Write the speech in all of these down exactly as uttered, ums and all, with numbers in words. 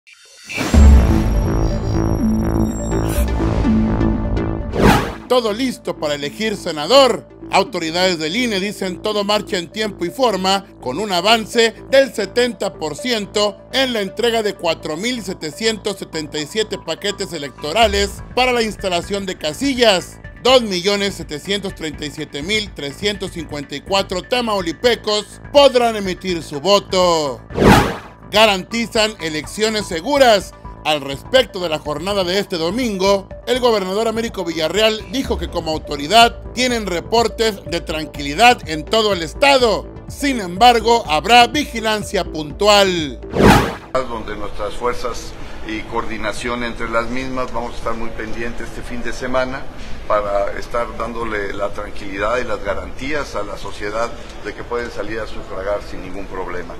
Todo listo para elegir senador. Autoridades del I N E dicen todo marcha en tiempo y forma, con un avance del setenta por ciento en la entrega de cuatro mil setecientos setenta y siete paquetes electorales para la instalación de casillas. dos millones setecientos treinta y siete mil trescientos cincuenta y cuatro tamaulipecos podrán emitir su voto. Garantizan elecciones seguras. Al respecto de la jornada de este domingo, el gobernador Américo Villarreal dijo que como autoridad tienen reportes de tranquilidad en todo el estado. Sin embargo, habrá vigilancia puntual. Donde nuestras fuerzas y coordinación entre las mismas vamos a estar muy pendientes este fin de semana para estar dándole la tranquilidad y las garantías a la sociedad de que pueden salir a sufragar sin ningún problema.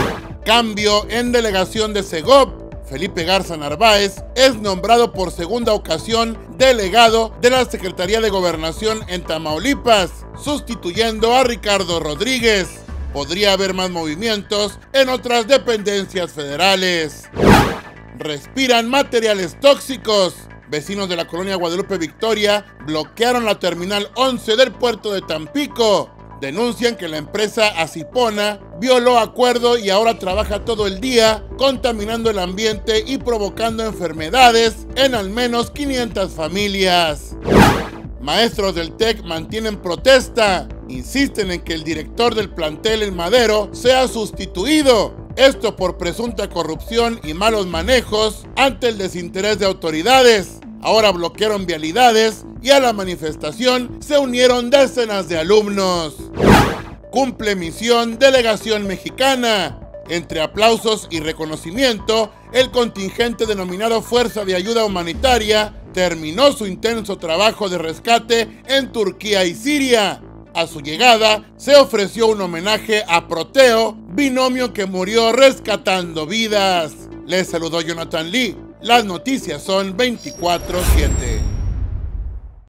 Cambio en delegación de Segov. Felipe Garza Narváez es nombrado por segunda ocasión delegado de la Secretaría de Gobernación en Tamaulipas, sustituyendo a Ricardo Rodríguez. Podría haber más movimientos en otras dependencias federales. Respiran materiales tóxicos. Vecinos de la colonia Guadalupe Victoria bloquearon la terminal once del puerto de Tampico. Denuncian que la empresa Acipona violó acuerdo y ahora trabaja todo el día, contaminando el ambiente y provocando enfermedades en al menos quinientas familias. Maestros del TEC mantienen protesta. Insisten en que el director del plantel en Madero sea sustituido. Esto por presunta corrupción y malos manejos ante el desinterés de autoridades. Ahora bloquearon vialidades y a la manifestación se unieron decenas de alumnos. Cumple misión delegación mexicana. Entre aplausos y reconocimiento, el contingente denominado Fuerza de Ayuda Humanitaria terminó su intenso trabajo de rescate en Turquía y Siria. A su llegada, se ofreció un homenaje a Proteo, binomio que murió rescatando vidas. Les saludó Jonathan Lee. Las noticias son veinticuatro siete.